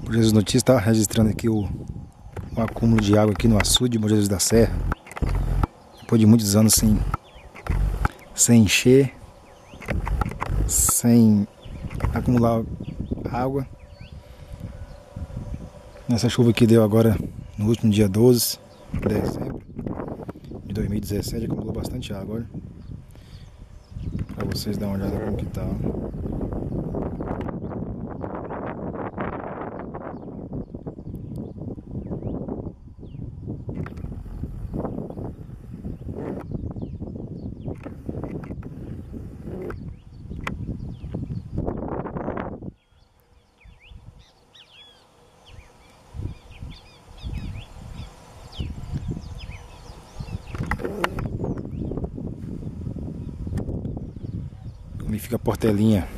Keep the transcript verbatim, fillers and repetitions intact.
Bom Jesus Notícias está registrando aqui o, o acúmulo de água aqui no açude de Bom Jesus da Serra. Depois de muitos anos sem, sem encher, sem acumular água. Nessa chuva que deu agora no último dia doze de dezembro de dois mil e dezessete, acumulou bastante água, olha. Para vocês darem uma olhada como que tá. Como fica a Portelinha.